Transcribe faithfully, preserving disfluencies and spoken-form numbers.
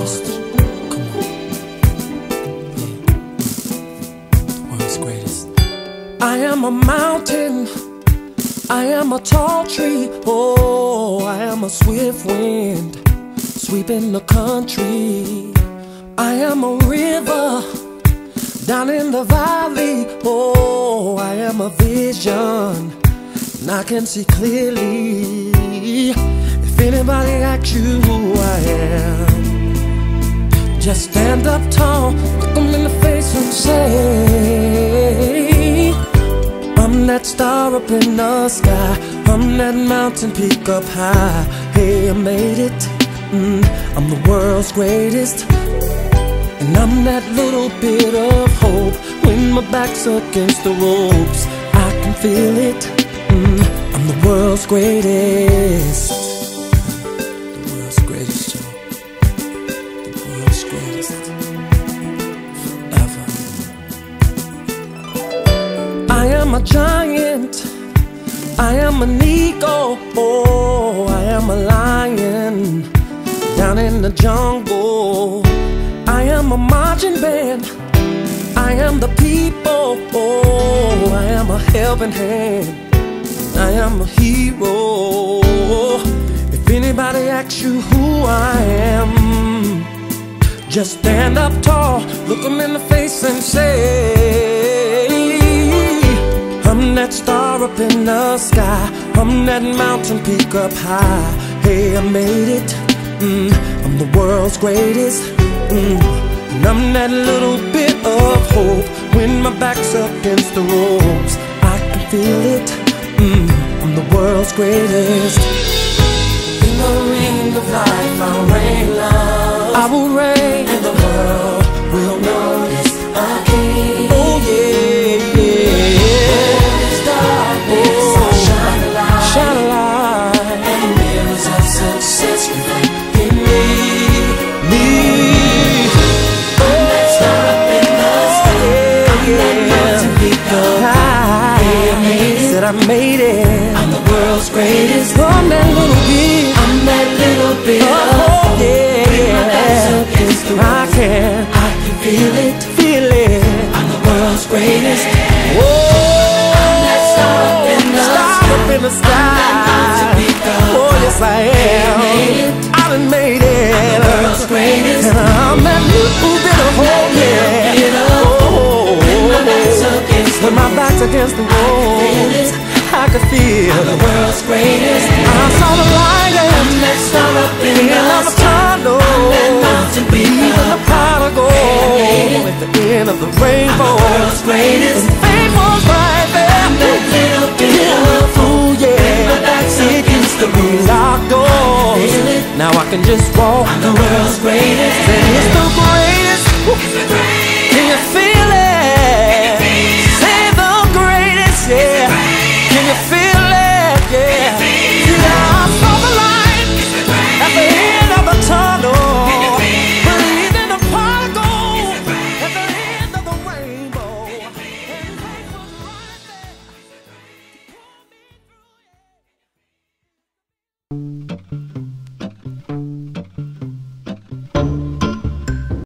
greatest. Come on. Yeah. The world's greatest. I am a mountain, I am a tall tree. Oh, I am a swift wind sweeping the country. I am a river down in the valley. Oh, I am a vision and I can see clearly. If anybody asks you who I am, just stand up tall, look them in the face and say, I'm that star up in the sky, I'm that mountain peak up high. Hey, I made it, mm, I'm the world's greatest. And I'm that little bit of hope when my back's against the ropes. I can feel it, mm, I'm the world's greatest. The world's greatest, Joe. The world's greatest. Forever. I am a giant, I am an eagle. Oh, I am a lion down in the jungle. I am a marching band, I am the people. Oh, I am a helping hand, I am a hero. If anybody asks you who I am, just stand up tall, look them in the face and say, I'm that star up in the sky, I'm that mountain peak up high. Hey, I made it, mm, I'm the world's greatest. Mm. And I'm that little bit of hope when my back's against the ropes. I can feel it, mm, I'm the world's greatest. In the ring of life I'll reign love, I will reign, and the world will notice a king. Oh yeah, yeah. Oh, this darkness, oh, I'll shine a light, shine a light, and mirrors of success reflect in me, me. I made it, I'm the world's greatest. I'm that little bit, I'm that little bit oh, of yeah, yeah. I can, I can feel it, feel it. I'm the world's greatest. Whoa, I'm that star up in the star sky, up in the sky. Oh yes I am, I done made it. I'm the world's greatest. And I'm that little bit of hope, yeah. Oh, when my back's against the wall, I could feel I'm the world's greatest. I saw the light and I'm that star up in the tunnel. I'm that mountain peak, even the prodigal at the end of the rainbow. I'm the world's greatest. And fate was right there. I'm that little bit of fool, yeah. My back's against the locked doors. Now I can just walk. I'm the